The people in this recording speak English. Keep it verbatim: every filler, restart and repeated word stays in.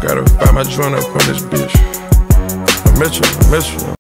Gotta find my joint up on this bitch. I miss you, I miss you.